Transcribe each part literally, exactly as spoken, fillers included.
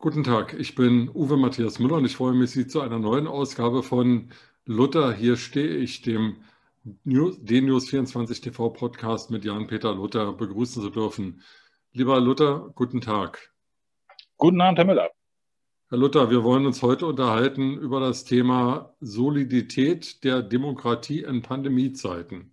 Guten Tag, ich bin Uwe Matthias Müller und ich freue mich, Sie zu einer neuen Ausgabe von Luther, hier stehe ich, dem News, D News vierundzwanzig T V Podcast mit Jan-Peter Luther begrüßen zu dürfen. Lieber Luther, guten Tag. Guten Abend, Herr Müller. Herr Luther, wir wollen uns heute unterhalten über das Thema Solidität der Demokratie in Pandemiezeiten.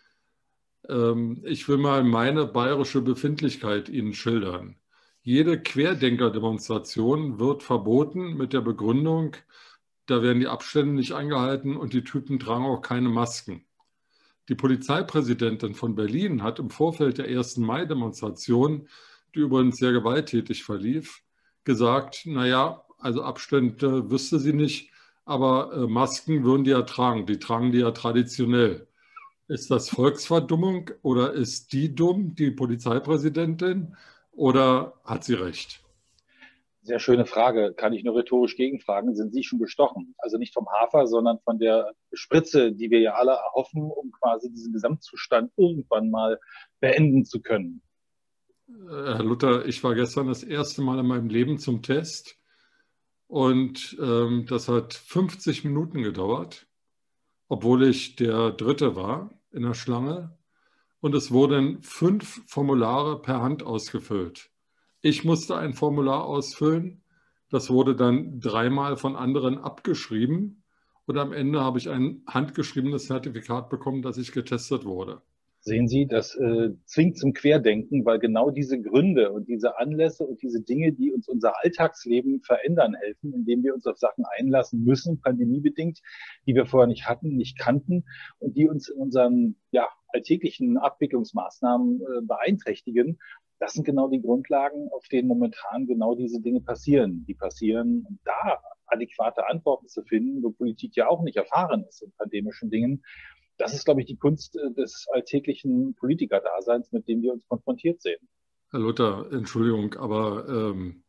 Ähm, ich will mal meine bayerische Befindlichkeit Ihnen schildern. Jede Querdenker-Demonstration wird verboten mit der Begründung, da werden die Abstände nicht eingehalten und die Typen tragen auch keine Masken. Die Polizeipräsidentin von Berlin hat im Vorfeld der ersten Mai-Demonstration, die übrigens sehr gewalttätig verlief, gesagt, naja, also Abstände wüsste sie nicht, aber äh, Masken würden die ja tragen, die tragen die ja traditionell. Ist das Volksverdummung oder ist die dumm, die Polizeipräsidentin, oder hat sie recht? Sehr schöne Frage. Kann ich nur rhetorisch gegenfragen. Sind Sie schon bestochen? Also nicht vom Hafer, sondern von der Spritze, die wir ja alle erhoffen, um quasi diesen Gesamtzustand irgendwann mal beenden zu können. Herr Luther, ich war gestern das erste Mal in meinem Leben zum Test und ähm, das hat fünfzig Minuten gedauert, obwohl ich der Dritte war in der Schlange. Und es wurden fünf Formulare per Hand ausgefüllt. Ich musste ein Formular ausfüllen. Das wurde dann dreimal von anderen abgeschrieben. Und am Ende habe ich ein handgeschriebenes Zertifikat bekommen, dass ich getestet wurde. Sehen Sie, das äh, zwingt zum Querdenken, weil genau diese Gründe und diese Anlässe und diese Dinge, die uns unser Alltagsleben verändern helfen, indem wir uns auf Sachen einlassen müssen, pandemiebedingt, die wir vorher nicht hatten, nicht kannten und die uns in unseren ja, alltäglichen Abwicklungsmaßnahmen äh, beeinträchtigen. Das sind genau die Grundlagen, auf denen momentan genau diese Dinge passieren. Die passieren, und da adäquate Antworten zu finden, wo Politik ja auch nicht erfahren ist in pandemischen Dingen. Das ist, glaube ich, die Kunst des alltäglichen Politikerdaseins, mit dem wir uns konfrontiert sehen. Herr Luther, Entschuldigung, aber ähm,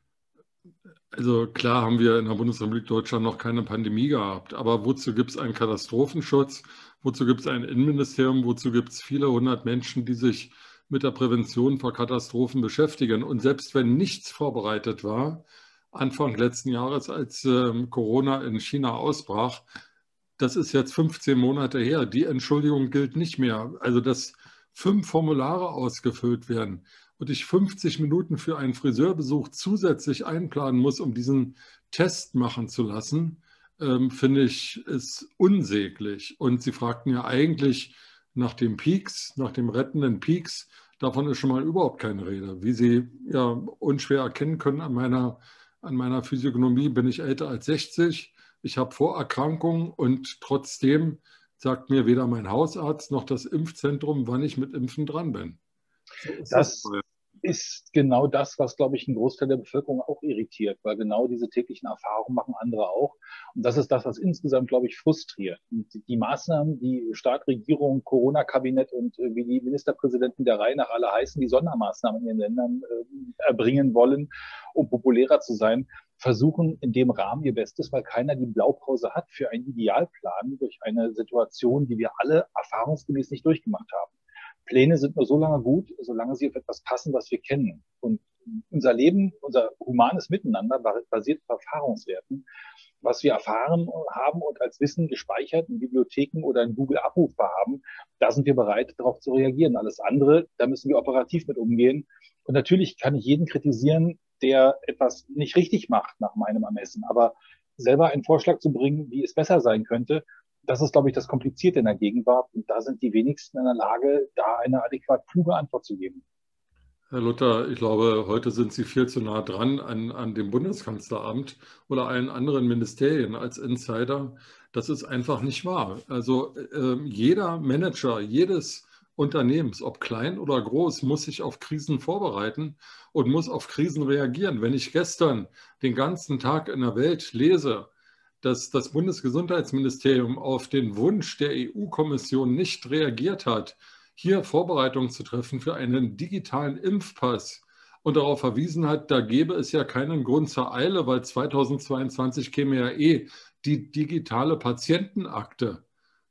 also klar haben wir in der Bundesrepublik Deutschland noch keine Pandemie gehabt, aber wozu gibt es einen Katastrophenschutz? Wozu gibt es ein Innenministerium? Wozu gibt es viele hundert Menschen, die sich mit der Prävention vor Katastrophen beschäftigen? Und selbst wenn nichts vorbereitet war, Anfang letzten Jahres, als ähm, Corona in China ausbrach, das ist jetzt fünfzehn Monate her, die Entschuldigung gilt nicht mehr. Also dass fünf Formulare ausgefüllt werden und ich fünfzig Minuten für einen Friseurbesuch zusätzlich einplanen muss, um diesen Test machen zu lassen, ähm, finde ich, ist unsäglich. Und Sie fragten ja eigentlich nach dem Peaks, nach dem rettenden Peaks. Davon ist schon mal überhaupt keine Rede. Wie Sie ja unschwer erkennen können an meiner, an meiner Physiognomie, bin ich älter als sechzig. Ich habe Vorerkrankungen und trotzdem sagt mir weder mein Hausarzt noch das Impfzentrum, wann ich mit Impfen dran bin. So ist das. Das ist genau das, was, glaube ich, ein Großteil der Bevölkerung auch irritiert, weil genau diese täglichen Erfahrungen machen andere auch. Und das ist das, was insgesamt, glaube ich, frustriert. Und die Maßnahmen, die Staat, Regierung, Corona-Kabinett und äh, wie die Ministerpräsidenten der Reihe nach alle heißen, die Sondermaßnahmen in den Ländern äh, erbringen wollen, um populärer zu sein, versuchen in dem Rahmen ihr Bestes, weil keiner die Blaupause hat für einen Idealplan durch eine Situation, die wir alle erfahrungsgemäß nicht durchgemacht haben. Pläne sind nur so lange gut, solange sie auf etwas passen, was wir kennen. Und unser Leben, unser humanes Miteinander basiert auf Erfahrungswerten. Was wir erfahren haben und als Wissen gespeichert in Bibliotheken oder in Google abrufbar haben, da sind wir bereit, darauf zu reagieren. Alles andere, da müssen wir operativ mit umgehen. Und natürlich kann ich jeden kritisieren, der etwas nicht richtig macht nach meinem Ermessen. Aber selber einen Vorschlag zu bringen, wie es besser sein könnte, das ist, glaube ich, das Komplizierte in der Gegenwart. Und da sind die wenigsten in der Lage, da eine adäquat kluge Antwort zu geben. Herr Luther, ich glaube, heute sind Sie viel zu nah dran an, an dem Bundeskanzleramt oder allen anderen Ministerien als Insider. Das ist einfach nicht wahr. Also äh, jeder Manager, jedes Unternehmens, ob klein oder groß, muss sich auf Krisen vorbereiten und muss auf Krisen reagieren. Wenn ich gestern den ganzen Tag in der Welt lese, dass das Bundesgesundheitsministerium auf den Wunsch der E U-Kommission nicht reagiert hat, hier Vorbereitungen zu treffen für einen digitalen Impfpass und darauf verwiesen hat, da gäbe es ja keinen Grund zur Eile, weil zweitausendzweiundzwanzig käme ja eh die digitale Patientenakte.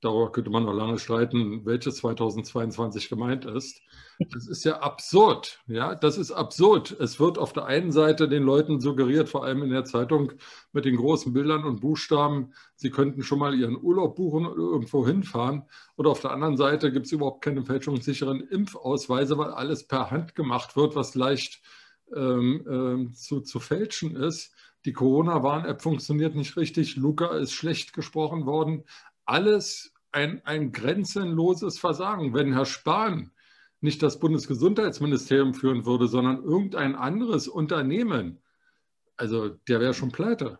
Darüber könnte man noch lange streiten, welches zweitausendzweiundzwanzig gemeint ist. Das ist ja absurd. Ja, das ist absurd. Es wird auf der einen Seite den Leuten suggeriert, vor allem in der Zeitung mit den großen Bildern und Buchstaben, sie könnten schon mal ihren Urlaub buchen oder irgendwo hinfahren. Oder auf der anderen Seite gibt es überhaupt keine fälschungssicheren Impfausweise, weil alles per Hand gemacht wird, was leicht ähm, ähm, zu, zu fälschen ist. Die Corona-Warn-App funktioniert nicht richtig. Luca ist schlecht gesprochen worden. Alles ein, ein grenzenloses Versagen. Wenn Herr Spahn nicht das Bundesgesundheitsministerium führen würde, sondern irgendein anderes Unternehmen, also der wäre schon pleite.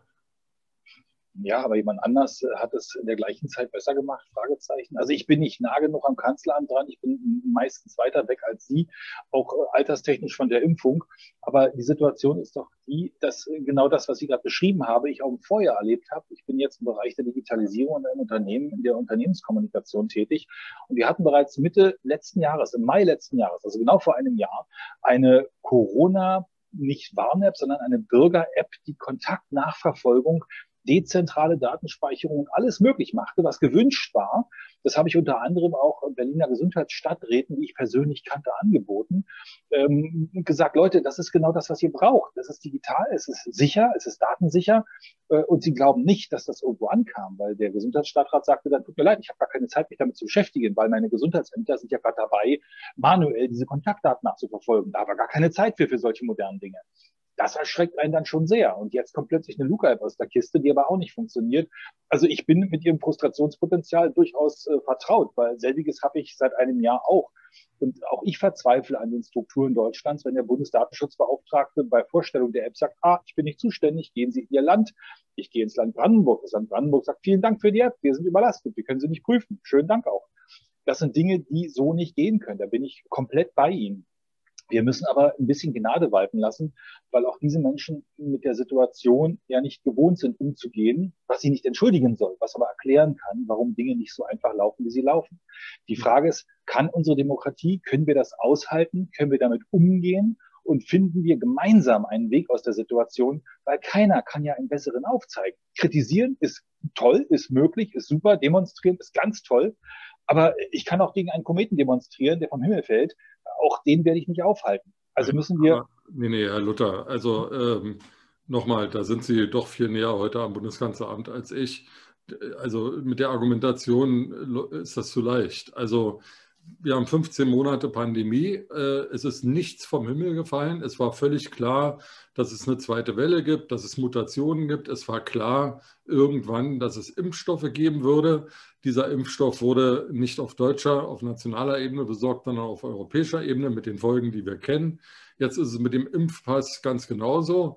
Ja, aber jemand anders hat es in der gleichen Zeit besser gemacht? Fragezeichen. Also ich bin nicht nah genug am Kanzleramt dran. Ich bin meistens weiter weg als Sie, auch alterstechnisch von der Impfung. Aber die Situation ist doch die, dass genau das, was ich gerade beschrieben habe, ich auch vorher erlebt habe. Ich bin jetzt im Bereich der Digitalisierung in einem Unternehmen, in der Unternehmenskommunikation tätig. Und wir hatten bereits Mitte letzten Jahres, im Mai letzten Jahres, also genau vor einem Jahr, eine Corona- nicht Warn-App, sondern eine Bürger-App, die Kontaktnachverfolgung, dezentrale Datenspeicherung und alles möglich machte, was gewünscht war. Das habe ich unter anderem auch Berliner Gesundheitsstadträten, die ich persönlich kannte, angeboten. Ähm, gesagt, Leute, das ist genau das, was ihr braucht. Das ist digital, es ist sicher, es ist datensicher. Äh, und sie glauben nicht, dass das irgendwo ankam, weil der Gesundheitsstadtrat sagte dann, tut mir leid, ich habe gar keine Zeit, mich damit zu beschäftigen, weil meine Gesundheitsämter sind ja gerade dabei, manuell diese Kontaktdaten nachzuverfolgen. Da war gar keine Zeit für, für solche modernen Dinge. Das erschreckt einen dann schon sehr. Und jetzt kommt plötzlich eine Luca-App aus der Kiste, die aber auch nicht funktioniert. Also ich bin mit ihrem Frustrationspotenzial durchaus äh, vertraut, weil selbiges habe ich seit einem Jahr auch. Und auch ich verzweifle an den Strukturen Deutschlands, wenn der Bundesdatenschutzbeauftragte bei Vorstellung der App sagt, ah, ich bin nicht zuständig, gehen Sie in Ihr Land. Ich gehe ins Land Brandenburg. Das Land Brandenburg sagt, vielen Dank für die App, wir sind überlastet, wir können sie nicht prüfen. Schönen Dank auch. Das sind Dinge, die so nicht gehen können. Da bin ich komplett bei Ihnen. Wir müssen aber ein bisschen Gnade walten lassen, weil auch diese Menschen mit der Situation ja nicht gewohnt sind, umzugehen, was sie nicht entschuldigen soll, was aber erklären kann, warum Dinge nicht so einfach laufen, wie sie laufen. Die Frage ist, kann unsere Demokratie, können wir das aushalten, können wir damit umgehen und finden wir gemeinsam einen Weg aus der Situation, weil keiner kann ja einen besseren aufzeigen. Kritisieren ist toll, ist möglich, ist super, demonstrieren ist ganz toll, aber ich kann auch gegen einen Kometen demonstrieren, der vom Himmel fällt. Auch den werde ich nicht aufhalten. Also müssen wir... Aber, nee, nee, Herr Luther, also ähm, nochmal, da sind Sie doch viel näher heute am Bundeskanzleramt als ich. Also mit der Argumentation ist das zu leicht. Also wir haben fünfzehn Monate Pandemie. Es ist nichts vom Himmel gefallen. Es war völlig klar, dass es eine zweite Welle gibt, dass es Mutationen gibt. Es war klar irgendwann, dass es Impfstoffe geben würde. Dieser Impfstoff wurde nicht auf deutscher, auf nationaler Ebene besorgt, sondern auf europäischer Ebene mit den Folgen, die wir kennen. Jetzt ist es mit dem Impfpass ganz genauso.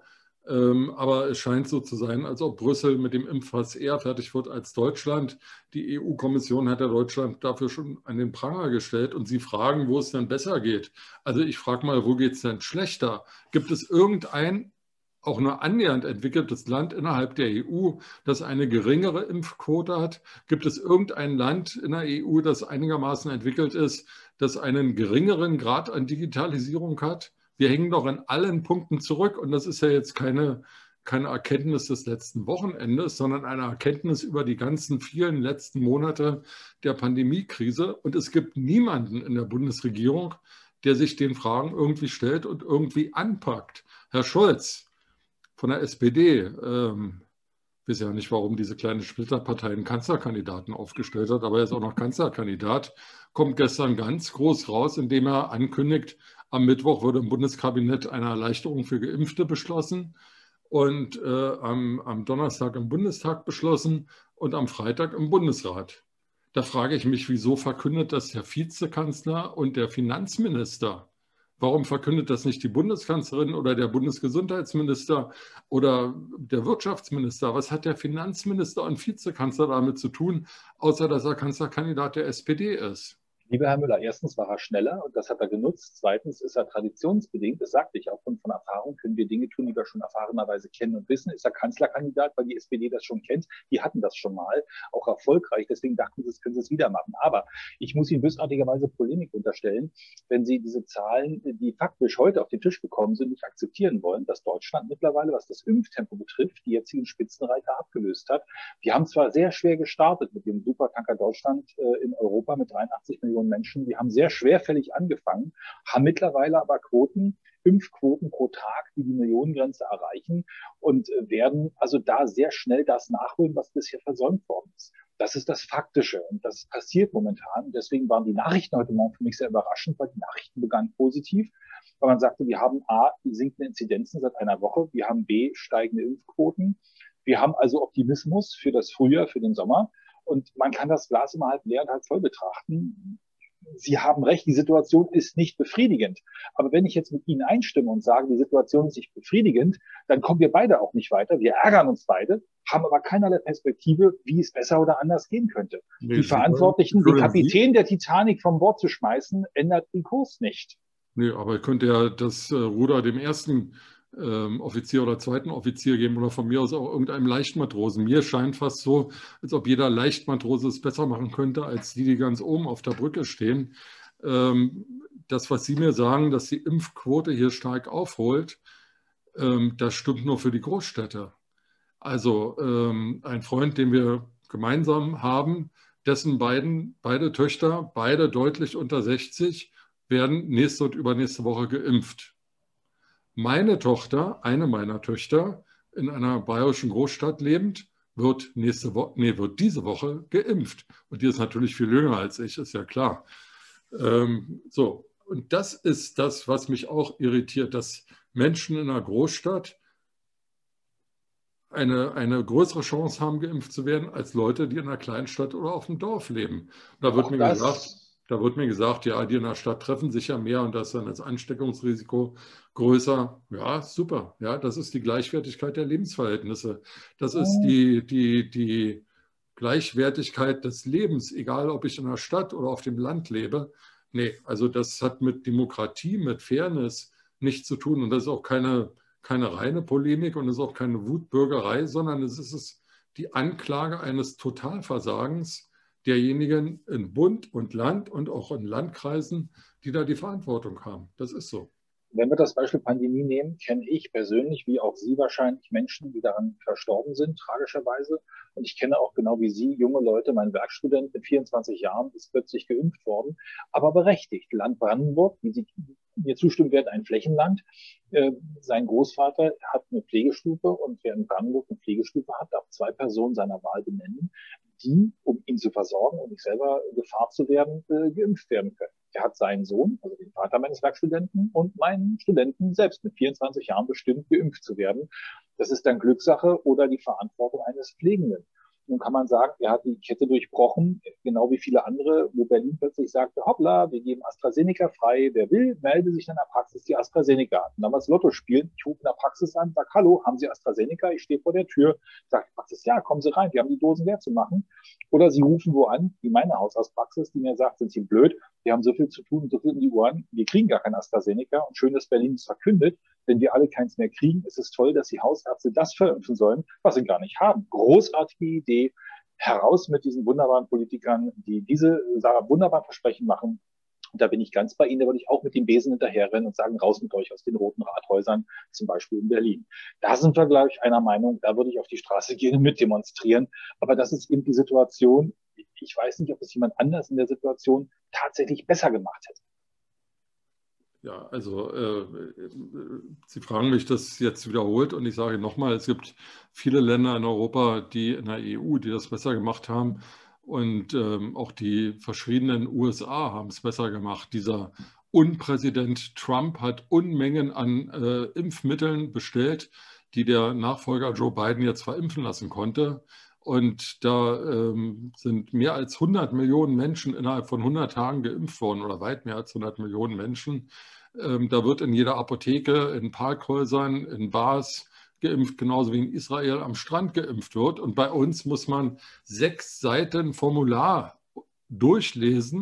Aber es scheint so zu sein, als ob Brüssel mit dem Impfpass eher fertig wird als Deutschland. Die E U-Kommission hat ja Deutschland dafür schon an den Pranger gestellt und Sie fragen, wo es denn besser geht. Also ich frage mal, wo geht es denn schlechter? Gibt es irgendein, auch nur annähernd entwickeltes Land innerhalb der E U, das eine geringere Impfquote hat? Gibt es irgendein Land in der E U, das einigermaßen entwickelt ist, das einen geringeren Grad an Digitalisierung hat? Wir hängen doch in allen Punkten zurück und das ist ja jetzt keine, keine Erkenntnis des letzten Wochenendes, sondern eine Erkenntnis über die ganzen vielen letzten Monate der Pandemiekrise. Und es gibt niemanden in der Bundesregierung, der sich den Fragen irgendwie stellt und irgendwie anpackt. Herr Scholz von der S P D, ähm, ich weiß ja nicht, warum diese kleine Splitterpartei einen Kanzlerkandidaten aufgestellt hat, aber er ist auch noch Kanzlerkandidat, kommt gestern ganz groß raus, indem er ankündigt, am Mittwoch wurde im Bundeskabinett eine Erleichterung für Geimpfte beschlossen und äh, am, am Donnerstag im Bundestag beschlossen und am Freitag im Bundesrat. Da frage ich mich, wieso verkündet das der Vizekanzler und der Finanzminister? Warum verkündet das nicht die Bundeskanzlerin oder der Bundesgesundheitsminister oder der Wirtschaftsminister? Was hat der Finanzminister und Vizekanzler damit zu tun, außer dass er Kanzlerkandidat der S P D ist? Lieber Herr Müller, erstens war er schneller und das hat er genutzt. Zweitens ist er traditionsbedingt, das sagte ich aufgrund von Erfahrung, können wir Dinge tun, die wir schon erfahrenerweise kennen und wissen. Ist er Kanzlerkandidat, weil die S P D das schon kennt. Die hatten das schon mal, auch erfolgreich. Deswegen dachten sie, das können sie es wieder machen. Aber ich muss Ihnen bösartigerweise Polemik unterstellen, wenn Sie diese Zahlen, die faktisch heute auf den Tisch gekommen sind, nicht akzeptieren wollen, dass Deutschland mittlerweile, was das Impftempo betrifft, die jetzigen Spitzenreiter abgelöst hat. Wir haben zwar sehr schwer gestartet mit dem Supertanker Deutschland äh, in Europa mit dreiundachtzig Millionen Menschen. Die haben sehr schwerfällig angefangen, haben mittlerweile aber Quoten, Impfquoten pro Tag, die die Millionengrenze erreichen und werden also da sehr schnell das nachholen, was bisher versäumt worden ist. Das ist das Faktische und das passiert momentan. Deswegen waren die Nachrichten heute Morgen für mich sehr überraschend, weil die Nachrichten begannen positiv, weil man sagte, wir haben A, die sinkende Inzidenzen seit einer Woche, wir haben B, steigende Impfquoten, wir haben also Optimismus für das Frühjahr, für den Sommer. Und man kann das Glas immer halb leer und halb voll betrachten. Sie haben recht, die Situation ist nicht befriedigend. Aber wenn ich jetzt mit Ihnen einstimme und sage, die Situation ist nicht befriedigend, dann kommen wir beide auch nicht weiter. Wir ärgern uns beide, haben aber keinerlei Perspektive, wie es besser oder anders gehen könnte. Nee, die Verantwortlichen, den Kapitän der Titanic vom Bord zu schmeißen, ändert den Kurs nicht. Nee, aber ich könnte ja das Ruder dem ersten ähm, Offizier oder zweiten Offizier geben oder von mir aus auch irgendeinem Leichtmatrosen. Mir scheint fast so, als ob jeder Leichtmatrose es besser machen könnte, als die, die ganz oben auf der Brücke stehen. Ähm, das, was Sie mir sagen, dass die Impfquote hier stark aufholt, ähm, das stimmt nur für die Großstädte. Also ähm, ein Freund, den wir gemeinsam haben, dessen beiden, beide Töchter, beide deutlich unter sechzig, werden nächste und übernächste Woche geimpft. Meine Tochter, eine meiner Töchter, in einer bayerischen Großstadt lebend, wird nächste Woche, nee, wird diese Woche geimpft. Und die ist natürlich viel jünger als ich, ist ja klar. Ähm, so, und das ist das, was mich auch irritiert, dass Menschen in einer Großstadt eine, eine größere Chance haben, geimpft zu werden, als Leute, die in einer Kleinstadt oder auf dem Dorf leben. Da wird mir gesagt, Da wird mir gesagt, ja, die in der Stadt treffen sich ja mehr und da ist dann das Ansteckungsrisiko größer. Ja, super. Ja, das ist die Gleichwertigkeit der Lebensverhältnisse. Das ist die, die, die Gleichwertigkeit des Lebens, egal ob ich in der Stadt oder auf dem Land lebe. Nee, also das hat mit Demokratie, mit Fairness nichts zu tun. Und das ist auch keine, keine reine Polemik und es ist auch keine Wutbürgerei, sondern es ist die Anklage eines Totalversagens derjenigen in Bund und Land und auch in Landkreisen, die da die Verantwortung haben. Das ist so. Wenn wir das Beispiel Pandemie nehmen, kenne ich persönlich, wie auch Sie wahrscheinlich, Menschen, die daran verstorben sind, tragischerweise. Und ich kenne auch genau wie Sie junge Leute. Mein Werkstudent mit vierundzwanzig Jahren ist plötzlich geimpft worden, aber berechtigt. Land Brandenburg, wie Sie mir zustimmen werden, ein Flächenland. Äh, sein Großvater hat eine Pflegestufe und wer in Brandenburg eine Pflegestufe hat, darf zwei Personen seiner Wahl benennen, die, um ihn zu versorgen und nicht selber Gefahr zu werden, äh, geimpft werden können. Er hat seinen Sohn, also den Vater meines Werkstudenten, und meinen Studenten selbst mit vierundzwanzig Jahren bestimmt, geimpft zu werden. Das ist dann Glückssache oder die Verantwortung eines Pflegenden. Nun kann man sagen, er hat die Kette durchbrochen, genau wie viele andere, wo Berlin plötzlich sagte, hoppla, wir geben AstraZeneca frei, wer will, melde sich in der Praxis die AstraZeneca an. Damals Lotto spielen, ich rufe in der Praxis an, sage, hallo, haben Sie AstraZeneca? Ich stehe vor der Tür, sagt die Praxis, ja, kommen Sie rein, wir haben die Dosen leer zu machen. Oder Sie rufen wo an, wie meine Hausarztpraxis, die mir sagt, sind Sie blöd, wir haben so viel zu tun, so viel um die Ohren, wir kriegen gar kein AstraZeneca und schön, dass Berlin es verkündet. Wenn wir alle keins mehr kriegen, ist es toll, dass die Hausärzte das verimpfen sollen, was sie gar nicht haben. Großartige Idee. Heraus mit diesen wunderbaren Politikern, die diese wunderbaren Versprechen machen. Und da bin ich ganz bei Ihnen, da würde ich auch mit dem Besen hinterherrennen und sagen, raus mit euch aus den roten Rathäusern, zum Beispiel in Berlin. Da sind wir, glaube ich, einer Meinung, da würde ich auf die Straße gehen und mitdemonstrieren. Aber das ist eben die Situation. Ich weiß nicht, ob es jemand anders in der Situation tatsächlich besser gemacht hätte. Ja, also äh, Sie fragen mich das jetzt wiederholt und ich sage nochmal, es gibt viele Länder in Europa, die in der E U, die das besser gemacht haben und ähm, auch die verschriebenen U S A haben es besser gemacht. Dieser Unpräsident Trump hat Unmengen an äh, Impfmitteln bestellt, die der Nachfolger Joe Biden jetzt verimpfen lassen konnte. Und da ähm, sind mehr als hundert Millionen Menschen innerhalb von hundert Tagen geimpft worden oder weit mehr als hundert Millionen Menschen. Ähm, da wird in jeder Apotheke, in Parkhäusern, in Bars geimpft, genauso wie in Israel am Strand geimpft wird. Und bei uns muss man sechs Seiten Formular durchlesen,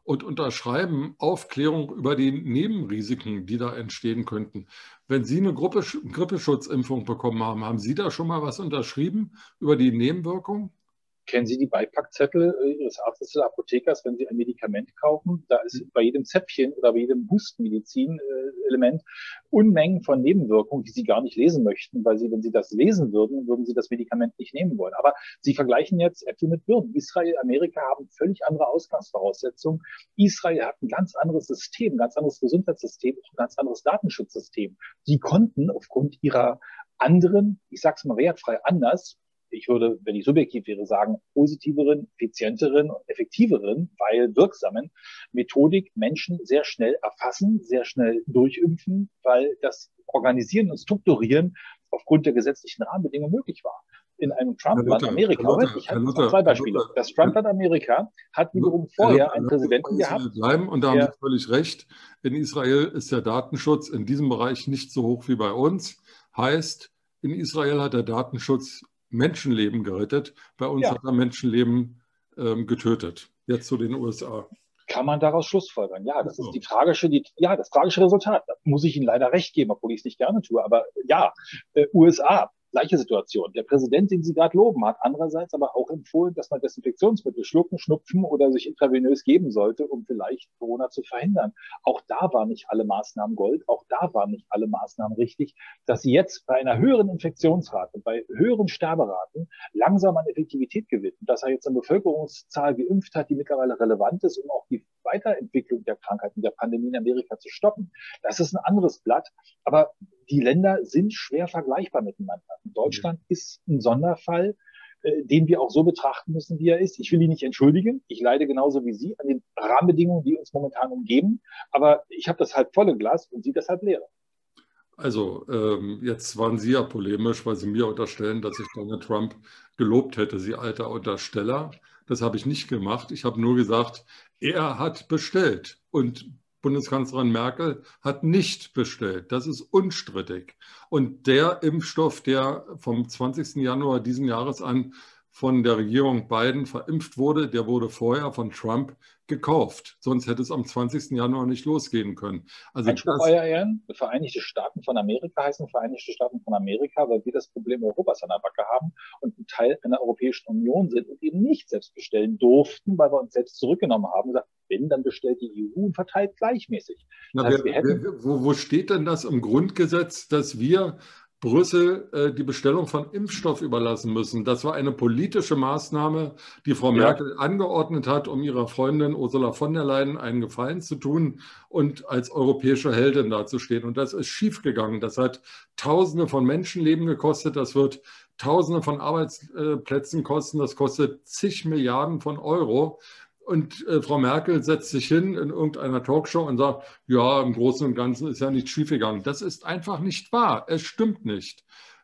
und unterschreiben Aufklärung über die Nebenrisiken, die da entstehen könnten. Wenn Sie eine Gruppe, Grippeschutzimpfung bekommen haben, haben Sie da schon mal was unterschrieben über die Nebenwirkungen? Kennen Sie die Beipackzettel Ihres Arztes oder Apothekers, wenn Sie ein Medikament kaufen? Da ist bei jedem Zäpfchen oder bei jedem Hustenmedizin-Element Unmengen von Nebenwirkungen, die Sie gar nicht lesen möchten, weil Sie, wenn Sie das lesen würden, würden Sie das Medikament nicht nehmen wollen. Aber Sie vergleichen jetzt Äpfel mit Birnen. Israel, Amerika haben völlig andere Ausgangsvoraussetzungen. Israel hat ein ganz anderes System, ein ganz anderes Gesundheitssystem, ein ganz anderes Datenschutzsystem. Die konnten aufgrund ihrer anderen, ich sage es mal wertfrei anders, ich würde, wenn ich subjektiv wäre, sagen, positiveren, effizienteren und effektiveren, weil wirksamen Methodik Menschen sehr schnell erfassen, sehr schnell durchimpfen, weil das Organisieren und Strukturieren aufgrund der gesetzlichen Rahmenbedingungen möglich war. In einem Trump-Land Amerika, Herr Luther, ich Herr hatte Luther, zwei Beispiele. Herr Luther, Das Trump-Land Amerika hat wiederum vorher einen Präsidenten gehabt. Bleiben, und da haben Sie völlig recht. In Israel ist der Datenschutz in diesem Bereich nicht so hoch wie bei uns. Heißt, in Israel hat der Datenschutz Menschenleben gerettet. Bei uns Ja. hat er Menschenleben ähm, getötet. Jetzt zu den U S A. Kann man daraus schlussfolgern? Ja, das ist die tragische, die, ja, das tragische Resultat. Da muss ich Ihnen leider recht geben, obwohl ich es nicht gerne tue. Aber ja, äh, U S A, gleiche Situation. Der Präsident, den Sie gerade loben, hat andererseits aber auch empfohlen, dass man Desinfektionsmittel schlucken, schnupfen oder sich intravenös geben sollte, um vielleicht Corona zu verhindern. Auch da waren nicht alle Maßnahmen Gold, auch da waren nicht alle Maßnahmen richtig. Dass sie jetzt bei einer höheren Infektionsrate, bei höheren Sterberaten langsam an Effektivität gewinnen, dass er jetzt eine Bevölkerungszahl geimpft hat, die mittlerweile relevant ist, um auch die Weiterentwicklung der Krankheiten, der Pandemie in Amerika zu stoppen. Das ist ein anderes Blatt, aber die Länder sind schwer vergleichbar miteinander. Deutschland ist ein Sonderfall, äh, den wir auch so betrachten müssen, wie er ist. Ich will ihn nicht entschuldigen. Ich leide genauso wie Sie an den Rahmenbedingungen, die uns momentan umgeben. Aber ich habe das halb volle Glas und Sie das halb leere. Also, ähm, jetzt waren Sie ja polemisch, weil Sie mir unterstellen, dass ich Donald Trump gelobt hätte, Sie alter Untersteller. Das habe ich nicht gemacht. Ich habe nur gesagt, er hat bestellt und Bundeskanzlerin Merkel hat nicht bestellt. Das ist unstrittig. Und der Impfstoff, der vom zwanzigsten Januar diesen Jahres an von der Regierung Biden verimpft wurde, der wurde vorher von Trump gekauft. Sonst hätte es am zwanzigsten Januar nicht losgehen können. Also Einspruch, Euer Ehren, Vereinigte Staaten von Amerika heißen Vereinigte Staaten von Amerika, weil wir das Problem Europas an der Backe haben und ein Teil einer Europäischen Union sind und eben nicht selbst bestellen durften, weil wir uns selbst zurückgenommen haben und gesagt, wenn, dann bestellt die E U und verteilt gleichmäßig. Das heißt, wer, wir hätten, wer, wo, wo steht denn das im Grundgesetz, dass wir Brüssel äh, die Bestellung von Impfstoff überlassen müssen? Das war eine politische Maßnahme, die Frau ja. Merkel angeordnet hat, um ihrer Freundin Ursula von der Leyen einen Gefallen zu tun und als europäische Heldin dazustehen. Und das ist schiefgegangen. Das hat Tausende von Menschenleben gekostet. Das wird Tausende von Arbeitsplätzen kosten. Das kostet zig Milliarden von Euro. Und äh, Frau Merkel setzt sich hin in irgendeiner Talkshow und sagt, ja, im Großen und Ganzen ist ja nichts schiefgegangen. Das ist einfach nicht wahr. Es stimmt nicht.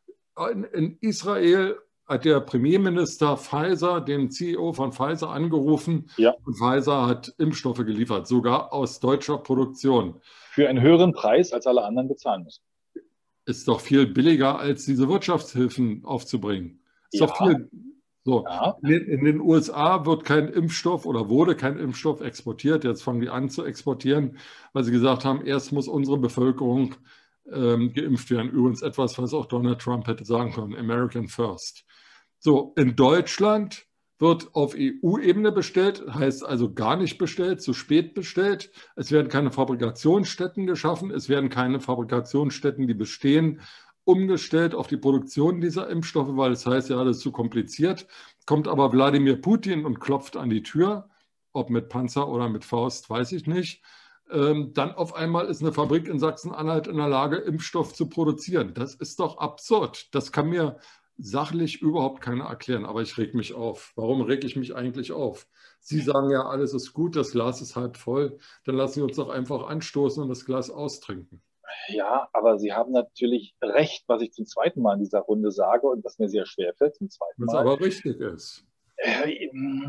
In, in Israel hat der Premierminister Pfizer, den C E O von Pfizer, angerufen. Ja. Und Pfizer hat Impfstoffe geliefert, sogar aus deutscher Produktion. Für einen höheren Preis, als alle anderen bezahlen müssen. Ist doch viel billiger, als diese Wirtschaftshilfen aufzubringen. Ist ja. doch viel... So, ja. in, in den U S A wird kein Impfstoff oder wurde kein Impfstoff exportiert. Jetzt fangen die an zu exportieren, weil sie gesagt haben, erst muss unsere Bevölkerung ähm, geimpft werden. Übrigens etwas, was auch Donald Trump hätte sagen können, American First. So, in Deutschland wird auf E U-Ebene bestellt, heißt also gar nicht bestellt, zu spät bestellt. Es werden keine Fabrikationsstätten geschaffen, es werden keine Fabrikationsstätten, die bestehen, umgestellt auf die Produktion dieser Impfstoffe, weil es heißt, ja, das ist zu kompliziert. Kommt aber Wladimir Putin und klopft an die Tür, ob mit Panzer oder mit Faust, weiß ich nicht. Ähm, dann auf einmal ist eine Fabrik in Sachsen-Anhalt in der Lage, Impfstoff zu produzieren. Das ist doch absurd. Das kann mir sachlich überhaupt keiner erklären, aber ich reg mich auf. Warum reg ich mich eigentlich auf? Sie sagen ja, alles ist gut, das Glas ist halb voll. Dann lassen Sie uns doch einfach anstoßen und das Glas austrinken. Ja, aber Sie haben natürlich recht, was ich zum zweiten Mal in dieser Runde sage und was mir sehr schwer fällt zum zweiten Mal. Was aber richtig ist. Äh,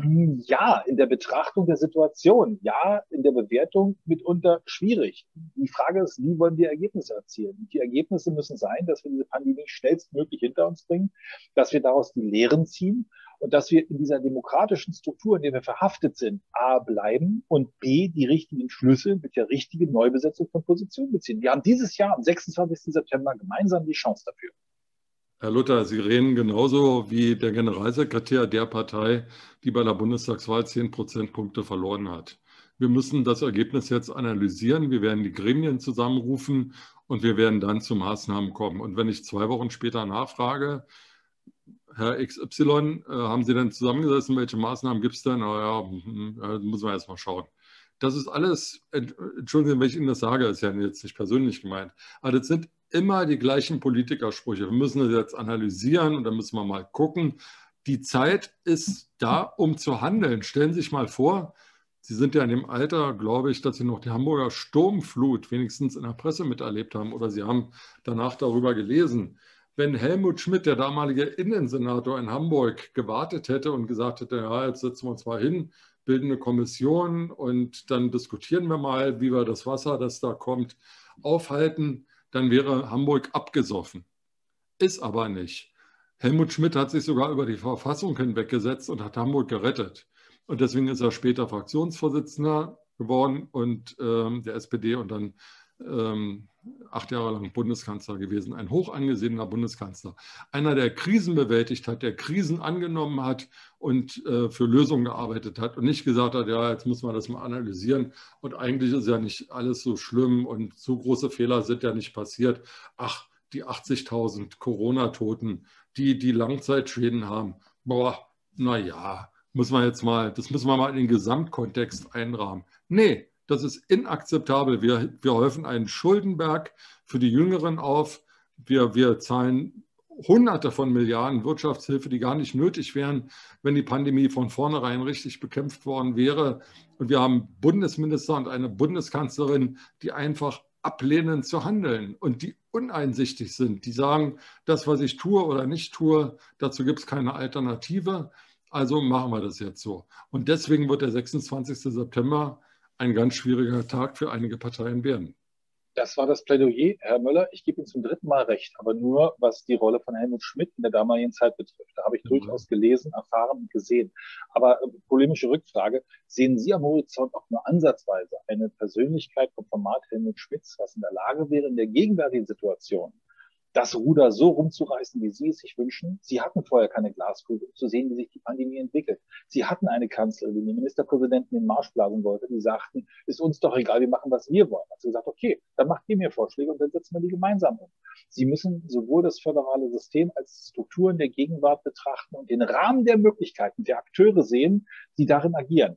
ja, in der Betrachtung der Situation, ja, in der Bewertung mitunter schwierig. Die Frage ist, wie wollen wir Ergebnisse erzielen? Die Ergebnisse müssen sein, dass wir diese Pandemie schnellstmöglich hinter uns bringen, dass wir daraus die Lehren ziehen und dass wir in dieser demokratischen Struktur, in der wir verhaftet sind, A, bleiben und B, die richtigen Schlüsse mit der richtigen Neubesetzung von Positionen beziehen. Wir haben dieses Jahr am sechsundzwanzigsten September gemeinsam die Chance dafür. Herr Luther, Sie reden genauso wie der Generalsekretär der Partei, die bei der Bundestagswahl zehn Prozentpunkte verloren hat. Wir müssen das Ergebnis jetzt analysieren. Wir werden die Gremien zusammenrufen und wir werden dann zu Maßnahmen kommen. Und wenn ich zwei Wochen später nachfrage, Herr X Y, äh, haben Sie denn zusammengesessen? Welche Maßnahmen gibt es denn? Naja, äh, muss man erst mal schauen. Das ist alles, entschuldigen Sie, wenn ich Ihnen das sage, ist ja jetzt nicht persönlich gemeint, aber das sind immer die gleichen Politikersprüche. Wir müssen das jetzt analysieren und dann müssen wir mal gucken. Die Zeit ist da, um zu handeln. Stellen Sie sich mal vor, Sie sind ja in dem Alter, glaube ich, dass Sie noch die Hamburger Sturmflut wenigstens in der Presse miterlebt haben oder Sie haben danach darüber gelesen. Wenn Helmut Schmidt, der damalige Innensenator in Hamburg, gewartet hätte und gesagt hätte, ja, jetzt setzen wir uns mal hin, bilden eine Kommission und dann diskutieren wir mal, wie wir das Wasser, das da kommt, aufhalten, dann wäre Hamburg abgesoffen. Ist aber nicht. Helmut Schmidt hat sich sogar über die Verfassung hinweggesetzt und hat Hamburg gerettet. Und deswegen ist er später Fraktionsvorsitzender geworden und ähm, der S P D und dann ähm, acht Jahre lang Bundeskanzler gewesen. Ein hoch angesehener Bundeskanzler. Einer, der Krisen bewältigt hat, der Krisen angenommen hat und äh, für Lösungen gearbeitet hat und nicht gesagt hat, ja, jetzt muss man das mal analysieren und eigentlich ist ja nicht alles so schlimm und so große Fehler sind ja nicht passiert. Ach, die achtzigtausend Corona-Toten, die die Langzeitschäden haben, boah, naja, muss man jetzt mal, das müssen wir mal in den Gesamtkontext einrahmen. Nee, das ist inakzeptabel. Wir, wir häufen einen Schuldenberg für die Jüngeren auf. Wir, wir zahlen Hunderte von Milliarden Wirtschaftshilfe, die gar nicht nötig wären, wenn die Pandemie von vornherein richtig bekämpft worden wäre. Und wir haben Bundesminister und eine Bundeskanzlerin, die einfach ablehnen zu handeln und die uneinsichtig sind. Die sagen, das, was ich tue oder nicht tue, dazu gibt es keine Alternative. Also machen wir das jetzt so. Und deswegen wird der sechsundzwanzigste September ein ganz schwieriger Tag für einige Parteien werden. Das war das Plädoyer, Herr Möller. Ich gebe Ihnen zum dritten Mal recht, aber nur, was die Rolle von Helmut Schmidt in der damaligen Zeit betrifft. Da habe ich ja durchaus gelesen, erfahren und gesehen. Aber äh, polemische Rückfrage, sehen Sie am Horizont auch nur ansatzweise eine Persönlichkeit vom Format Helmut Schmidts, was in der Lage wäre, in der gegenwärtigen Situation das Ruder so rumzureißen, wie Sie es sich wünschen? Sie hatten vorher keine Glaskugel, um zu sehen, wie sich die Pandemie entwickelt. Sie hatten eine Kanzlerin, die den Ministerpräsidenten in den Marsch blasen wollte, die sagten, ist uns doch egal, wir machen, was wir wollen. Hat sie gesagt, okay, dann macht ihr mir Vorschläge und dann setzen wir die gemeinsam um. Sie müssen sowohl das föderale System als Strukturen der Gegenwart betrachten und den Rahmen der Möglichkeiten der Akteure sehen, die darin agieren.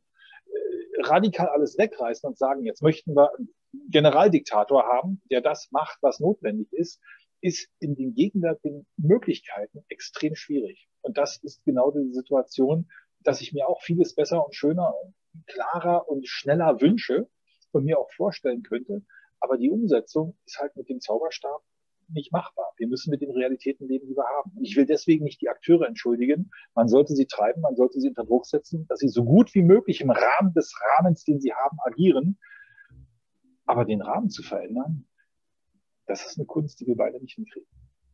Radikal alles wegreißen und sagen, jetzt möchten wir einen Generaldiktator haben, der das macht, was notwendig ist, ist in den gegenwärtigen Möglichkeiten extrem schwierig. Und das ist genau die Situation, dass ich mir auch vieles besser und schöner und klarer und schneller wünsche und mir auch vorstellen könnte. Aber die Umsetzung ist halt mit dem Zauberstab nicht machbar. Wir müssen mit den Realitäten leben, die wir haben. Und ich will deswegen nicht die Akteure entschuldigen. Man sollte sie treiben, man sollte sie unter Druck setzen, dass sie so gut wie möglich im Rahmen des Rahmens, den sie haben, agieren. Aber den Rahmen zu verändern, das ist eine Kunst, die wir beide nicht hinkriegen.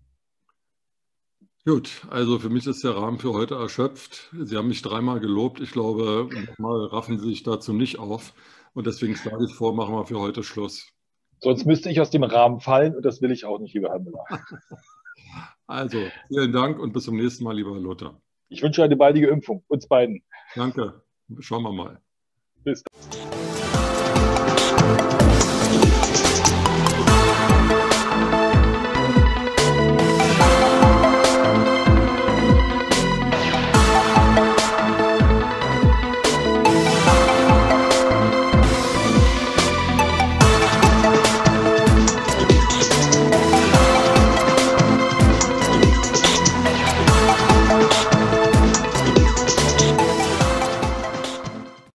Gut, also für mich ist der Rahmen für heute erschöpft. Sie haben mich dreimal gelobt. Ich glaube, nochmal raffen Sie sich dazu nicht auf. Und deswegen schlage ich vor, machen wir für heute Schluss. Sonst müsste ich aus dem Rahmen fallen und das will ich auch nicht, lieber Herr Müller. Also, vielen Dank und bis zum nächsten Mal, lieber Lothar. Ich wünsche eine baldige Impfung, uns beiden. Danke. Schauen wir mal. Bis dann.